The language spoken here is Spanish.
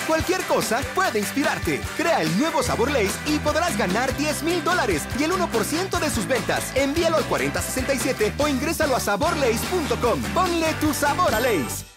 Cualquier cosa puede inspirarte. Crea el nuevo sabor Lay's y podrás ganar $10,000 y el 1% de sus ventas. Envíalo al 4067 o ingrésalo a saborlays.com. Ponle tu sabor a Lay's.